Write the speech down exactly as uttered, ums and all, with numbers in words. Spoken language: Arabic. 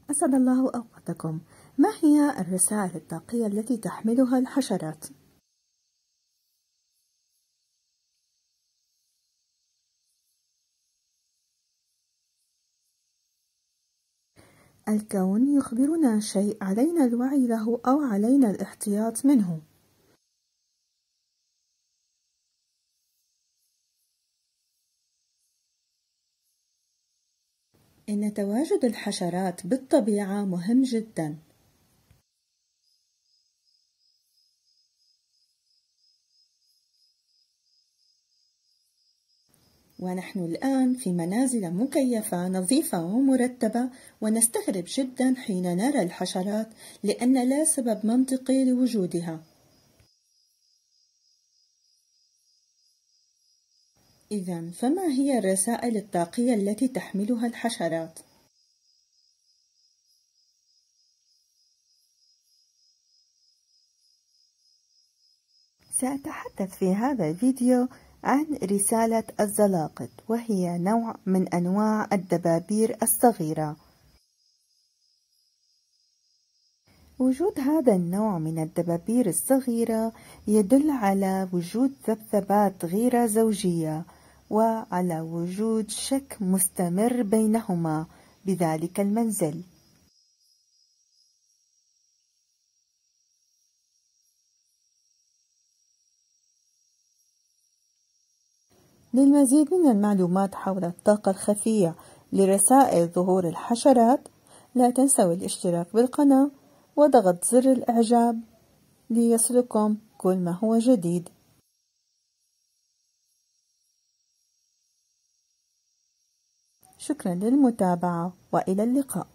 أسعد الله أوقاتكم. ما هي الرسائل الطاقية التي تحملها الحشرات؟ الكون يخبرنا شيء علينا الوعي له أو علينا الاحتياط منه. إن تواجد الحشرات بالطبيعة مهم جدا. ونحن الآن في منازل مكيفة نظيفة ومرتبة، ونستغرب جدا حين نرى الحشرات لأن لا سبب منطقي لوجودها. إذن فما هي الرسائل الطاقية التي تحملها الحشرات؟ سأتحدث في هذا الفيديو عن رسالة الزلاقط، وهي نوع من أنواع الدبابير الصغيرة. وجود هذا النوع من الدبابير الصغيرة يدل على وجود ذبذبات غير زوجية وعلى وجود شك مستمر بينهما بذلك المنزل. للمزيد من المعلومات حول الطاقة الخفية لرسائل ظهور الحشرات، لا تنسوا الاشتراك بالقناة وضغط زر الإعجاب ليصلكم كل ما هو جديد. شكرا للمتابعة وإلى اللقاء.